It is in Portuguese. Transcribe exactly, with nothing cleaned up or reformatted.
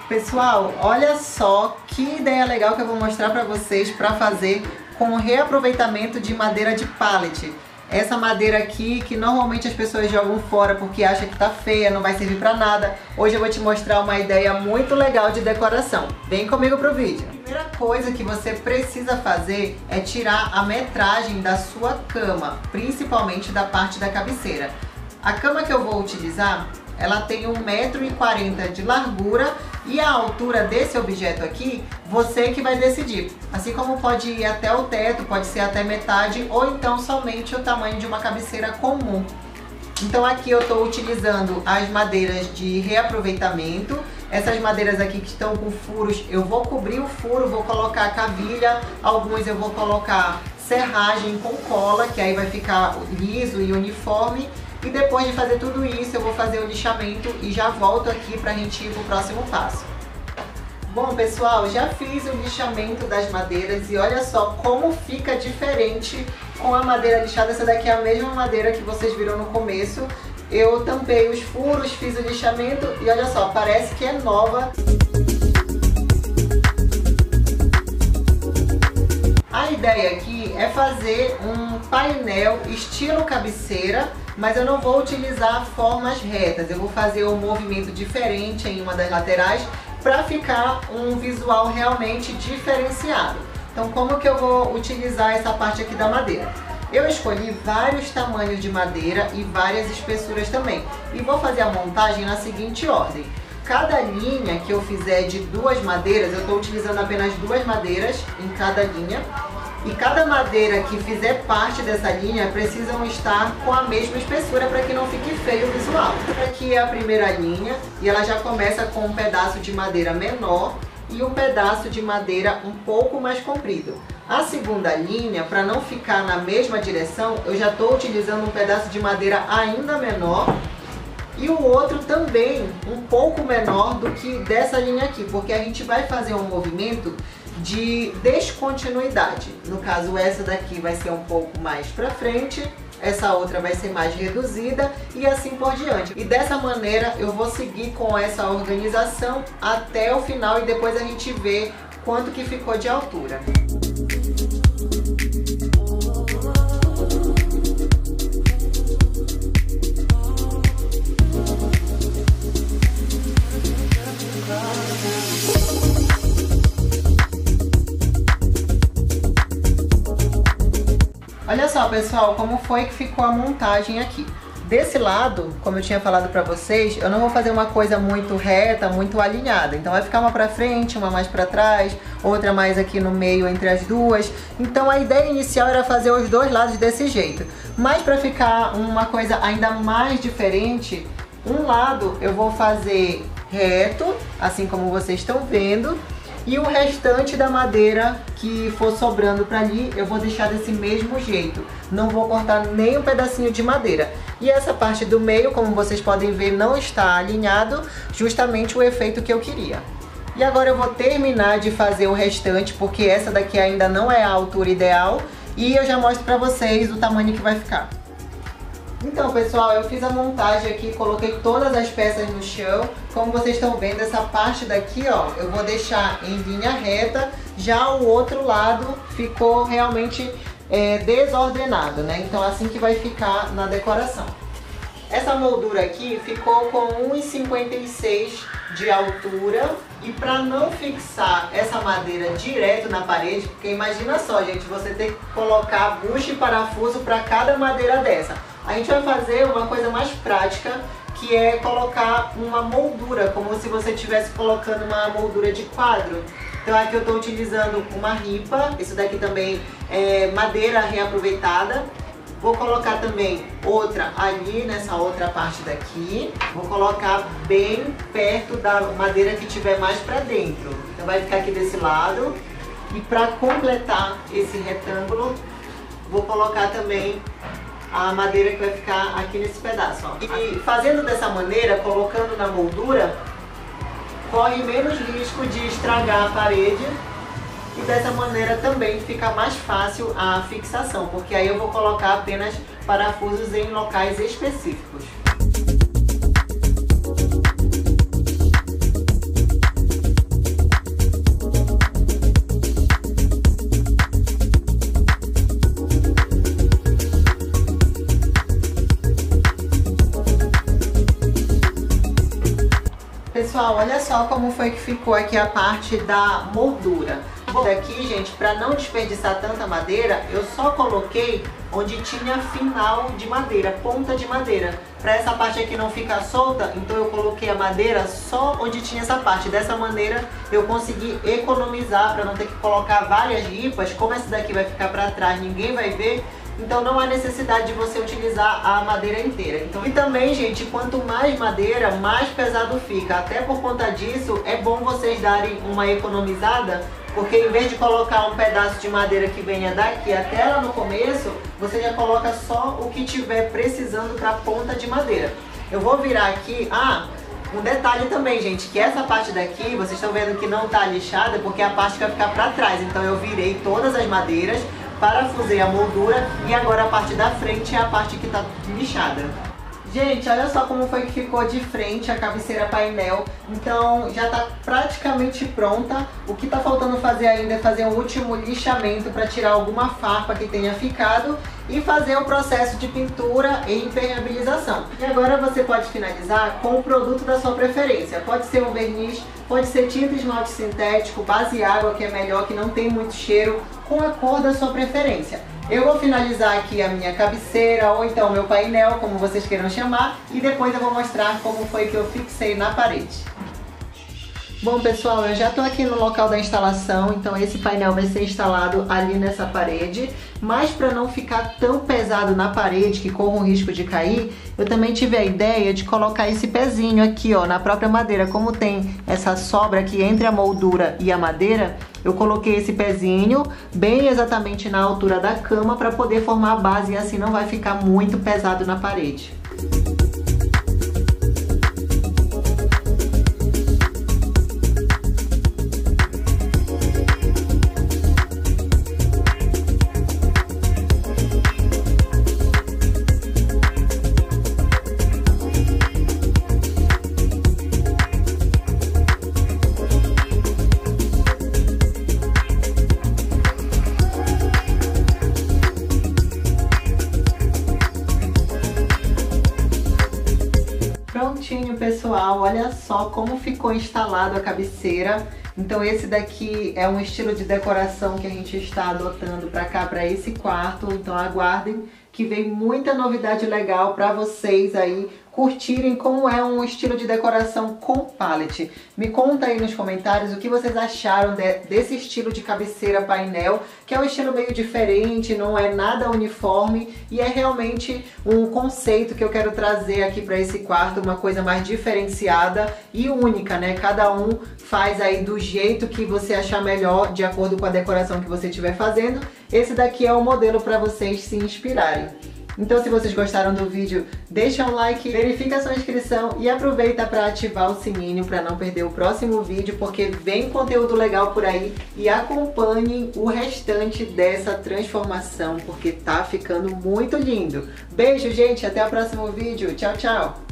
Pessoal, olha só que ideia legal que eu vou mostrar para vocês para fazer com reaproveitamento de madeira de pallet. Essa madeira aqui que normalmente as pessoas jogam fora porque acham que tá feia, não vai servir para nada. Hoje eu vou te mostrar uma ideia muito legal de decoração. Vem comigo pro vídeo. A primeira coisa que você precisa fazer é tirar a metragem da sua cama, principalmente da parte da cabeceira. A cama que eu vou utilizar, ela tem um metro e quarenta de largura e a altura desse objeto aqui, você que vai decidir. Assim como pode ir até o teto, pode ser até metade ou então somente o tamanho de uma cabeceira comum. Então aqui eu estou utilizando as madeiras de reaproveitamento. Essas madeiras aqui que estão com furos, eu vou cobrir o furo, vou colocar cavilha, alguns eu vou colocar serragem com cola, que aí vai ficar liso e uniforme. E depois de fazer tudo isso, eu vou fazer o lixamento e já volto aqui pra gente ir pro próximo passo. Bom, pessoal, já fiz o lixamento das madeiras e olha só como fica diferente com a madeira lixada. Essa daqui é a mesma madeira que vocês viram no começo. Eu tampei os furos, fiz o lixamento e olha só, parece que é nova. A ideia aqui é fazer um painel estilo cabeceira, mas eu não vou utilizar formas retas, eu vou fazer um movimento diferente em uma das laterais para ficar um visual realmente diferenciado. Então como que eu vou utilizar essa parte aqui da madeira? Eu escolhi vários tamanhos de madeira e várias espessuras também, e vou fazer a montagem na seguinte ordem. Cada linha que eu fizer de duas madeiras, eu estou utilizando apenas duas madeiras em cada linha. E cada madeira que fizer parte dessa linha precisam estar com a mesma espessura para que não fique feio o visual. Aqui é a primeira linha e ela já começa com um pedaço de madeira menor e um pedaço de madeira um pouco mais comprido. A segunda linha, para não ficar na mesma direção, eu já estou utilizando um pedaço de madeira ainda menor e o outro também um pouco menor do que dessa linha aqui, porque a gente vai fazer um movimento de descontinuidade. No caso, essa daqui vai ser um pouco mais para frente, essa outra vai ser mais reduzida e assim por diante. E dessa maneira eu vou seguir com essa organização até o final e depois a gente vê quanto que ficou de altura. Olha só, pessoal, como foi que ficou a montagem aqui. Desse lado, como eu tinha falado pra vocês, eu não vou fazer uma coisa muito reta, muito alinhada. Então vai ficar uma pra frente, uma mais pra trás, outra mais aqui no meio entre as duas. Então a ideia inicial era fazer os dois lados desse jeito. Mas pra ficar uma coisa ainda mais diferente, um lado eu vou fazer reto, assim como vocês estão vendo. E o restante da madeira que for sobrando para ali, eu vou deixar desse mesmo jeito. Não vou cortar nem um pedacinho de madeira. E essa parte do meio, como vocês podem ver, não está alinhado, justamente o efeito que eu queria. E agora eu vou terminar de fazer o restante, porque essa daqui ainda não é a altura ideal. E eu já mostro para vocês o tamanho que vai ficar. Então, pessoal, eu fiz a montagem aqui, coloquei todas as peças no chão. Como vocês estão vendo, essa parte daqui, ó, eu vou deixar em linha reta. Já o outro lado ficou realmente é, desordenado, né? Então, assim que vai ficar na decoração. Essa moldura aqui ficou com um e cinquenta e seis de altura. E para não fixar essa madeira direto na parede, porque imagina só, gente, você ter que colocar bucha e parafuso para cada madeira dessa. A gente vai fazer uma coisa mais prática, que é colocar uma moldura, como se você estivesse colocando uma moldura de quadro. Então aqui eu estou utilizando uma ripa, isso daqui também é madeira reaproveitada. Vou colocar também outra ali nessa outra parte daqui. Vou colocar bem perto da madeira que tiver mais para dentro. Então vai ficar aqui desse lado. E para completar esse retângulo, vou colocar também a madeira que vai ficar aqui nesse pedaço, ó. E fazendo dessa maneira, colocando na moldura, corre menos risco de estragar a parede e dessa maneira também fica mais fácil a fixação, porque aí eu vou colocar apenas parafusos em locais específicos. pessoal, olha só como foi que ficou aqui a parte da moldura. Daqui, gente, para não desperdiçar tanta madeira, eu só coloquei onde tinha final de madeira, ponta de madeira. Para essa parte aqui não ficar solta, então eu coloquei a madeira só onde tinha essa parte. Dessa maneira eu consegui economizar para não ter que colocar várias ripas. Como essa daqui vai ficar para trás, ninguém vai ver. Então não há necessidade de você utilizar a madeira inteira. Então, e também, gente, quanto mais madeira, mais pesado fica. Até por conta disso, é bom vocês darem uma economizada, porque em vez de colocar um pedaço de madeira que venha daqui até lá no começo, você já coloca só o que tiver precisando para a ponta de madeira. Eu vou virar aqui... Ah, um detalhe também, gente, que essa parte daqui, vocês estão vendo que não está lixada, porque a parte que vai ficar para trás. Então eu virei todas as madeiras, parafusei a moldura e agora a parte da frente é a parte que está lixada. Gente, olha só como foi que ficou de frente a cabeceira painel. Então já está praticamente pronta. O que está faltando fazer ainda é fazer um último lixamento para tirar alguma farpa que tenha ficado e fazer o processo de pintura e impermeabilização. E agora você pode finalizar com o produto da sua preferência. Pode ser um verniz, pode ser tinta esmalte sintético, base água, que é melhor, que não tem muito cheiro, com a cor da sua preferência. Eu vou finalizar aqui a minha cabeceira ou então meu painel, como vocês queiram chamar, e depois eu vou mostrar como foi que eu fixei na parede. Bom, pessoal, eu já estou aqui no local da instalação, então esse painel vai ser instalado ali nessa parede, mas para não ficar tão pesado na parede que corra o risco de cair, eu também tive a ideia de colocar esse pezinho aqui, ó, na própria madeira. Como tem essa sobra aqui entre a moldura e a madeira, eu coloquei esse pezinho bem exatamente na altura da cama para poder formar a base e assim não vai ficar muito pesado na parede. Prontinho, pessoal, olha só como ficou instalado a cabeceira. Então esse daqui é um estilo de decoração que a gente está adotando para cá, para esse quarto. Então aguardem que vem muita novidade legal para vocês aí curtirem como é um estilo de decoração com pallet. Me conta aí nos comentários o que vocês acharam de, desse estilo de cabeceira painel, que é um estilo meio diferente, não é nada uniforme e é realmente um conceito que eu quero trazer aqui para esse quarto, uma coisa mais diferenciada e única, né? Cada um faz aí do jeito que você achar melhor, de acordo com a decoração que você estiver fazendo. Esse daqui é o modelo para vocês se inspirarem. Então, se vocês gostaram do vídeo, deixa um like, verifica a sua inscrição e aproveita para ativar o sininho para não perder o próximo vídeo, porque vem conteúdo legal por aí, e acompanhem o restante dessa transformação, porque tá ficando muito lindo. Beijo, gente, até o próximo vídeo. Tchau, tchau!